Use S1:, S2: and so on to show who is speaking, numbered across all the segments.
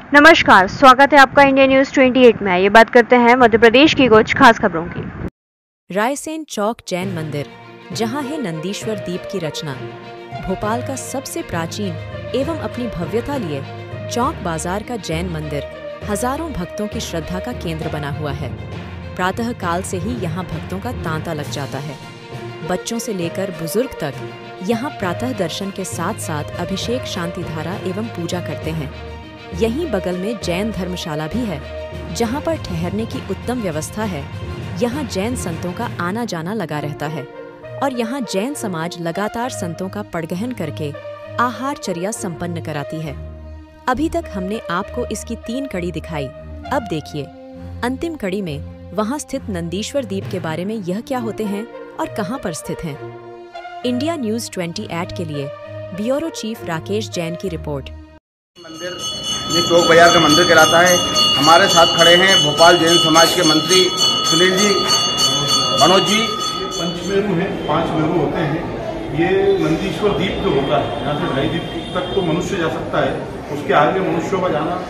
S1: नमस्कार, स्वागत है आपका इंडिया न्यूज 28 में। ये बात करते हैं मध्य प्रदेश की कुछ खास खबरों की।
S2: रायसेन चौक जैन मंदिर, जहां है नंदीश्वर दीप की रचना। भोपाल का सबसे प्राचीन एवं अपनी भव्यता लिए चौक बाजार का जैन मंदिर हजारों भक्तों की श्रद्धा का केंद्र बना हुआ है। प्रातः काल से ही यहाँ भक्तों का तांता लग जाता है। बच्चों से लेकर बुजुर्ग तक यहाँ प्रातः दर्शन के साथ साथ अभिषेक, शांति धारा एवं पूजा करते हैं। यहीं बगल में जैन धर्मशाला भी है, जहाँ पर ठहरने की उत्तम व्यवस्था है। यहाँ जैन संतों का आना जाना लगा रहता है और यहाँ जैन समाज लगातार संतों का पड़गहन करके आहारचर्या संपन्न कराती है। अभी तक हमने आपको इसकी 3 कड़ी दिखाई। अब देखिए अंतिम कड़ी में वहाँ स्थित नंदीश्वर दीप के बारे में यह क्या होते हैं और कहाँ पर स्थित हैं। इंडिया न्यूज 28 के लिए ब्यूरो चीफ राकेश जैन की रिपोर्ट।
S3: मंदिर ये चौक बाजार का मंदिर कहलाता है। हमारे साथ खड़े हैं भोपाल जैन समाज के मंत्री सुनील जी, मनोज जी।
S4: पंचमेरु हैं, 5 मेरु होते हैं। ये नंदीश्वर दीप जो होता है, यहाँ से 2.5 दीप तक तो मनुष्य जा सकता है, उसके आगे मनुष्यों का जाना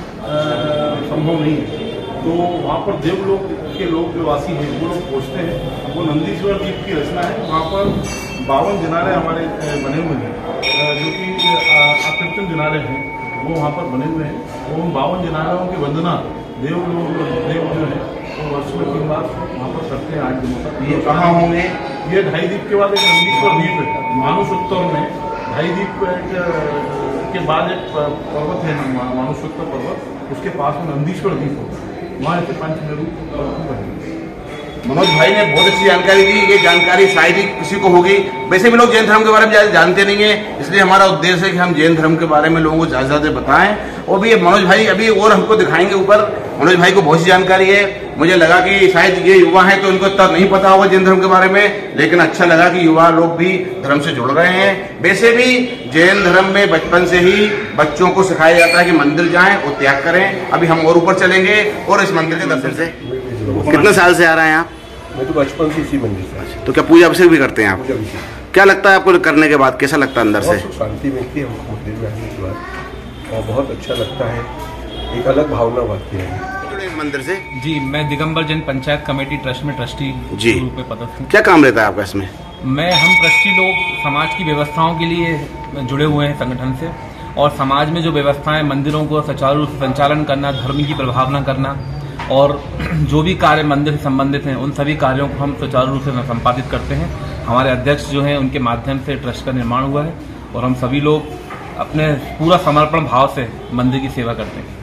S4: संभव नहीं है। तो वहाँ पर देवलोक के लोग जो वासी हैं वो लोग पहुँचते हैं। वो नंदीश्वर दीप की रचना है। वहाँ पर 52 जिनारे हमारे बने हुए हैं, जो कि आकृतिम जिनारे हैं, वो वहाँ पर बने हुए हैं। वो 52 जिनारों की वंदना देव जो है वो वर्ष में 3 बार वहाँ पर करते हैं 8 दिनों तक।
S3: ये कहाँ होंगे?
S4: ये 2.5 दीप के बाद एक नंदीश्वर दीप है। मानुषोत्तर में 2.5 दीप के बाद एक पर्वत है, मानुषोत्तर पर्वत, उसके पास में नंदीश्वर दीप होता है। वहाँ से पंचमेरु बने।
S3: मनोज भाई ने बहुत अच्छी जानकारी दी। ये जानकारी शायद ही किसी को होगी। वैसे भी लोग जैन धर्म के बारे में ज़्यादा जानते नहीं है, इसलिए हमारा उद्देश्य है कि हम जैन धर्म के बारे में लोगों को ज़्यादा से बताएं। और भी मनोज भाई अभी और हमको दिखाएंगे ऊपर। मनोज भाई को बहुत सी जानकारी है। मुझे लगा कि शायद ये युवा है तो इनको इतना नहीं पता होगा जैन धर्म के बारे में, लेकिन अच्छा लगा कि युवा लोग भी धर्म से जुड़ रहे हैं। वैसे भी जैन धर्म में बचपन से ही बच्चों को सिखाया जाता है कि मंदिर जाएं और त्याग करें। अभी हम और ऊपर चलेंगे और इस मंदिर के दर्शन से। कितने साल से आ रहे हैं आप?
S5: मैं तो बचपन से इसी मंदिर से।
S3: तो क्या पूजा अभिषेक भी करते हैं आप? क्या लगता है आपको करने के बाद, कैसा लगता है अंदर से?
S5: बहुत शांति मिलती है हमको मंदिर में आने के बाद और बहुत अच्छा लगता है। एक अलग भावना बढ़ती है
S3: मंदिर से।
S6: जी, मैं दिगंबर जैन पंचायत कमेटी ट्रस्ट में ट्रस्टी
S3: जी
S6: रूप में पदस्थ हूँ।
S3: क्या काम रहता है आपका इसमें?
S6: हम ट्रस्टी लोग समाज की व्यवस्थाओं के लिए जुड़े हुए हैं संगठन से, और समाज में जो व्यवस्थाएं, मंदिरों को सुचारू रूप से संचालन करना, धर्म की प्रभावना करना और जो भी कार्य मंदिर से संबंधित हैं उन सभी कार्यों को हम सुचारू रूप से संपादित करते हैं। हमारे अध्यक्ष जो हैं उनके माध्यम से ट्रस्ट का निर्माण हुआ है और हम सभी लोग अपने पूरा समर्पण भाव से मंदिर की सेवा करते हैं।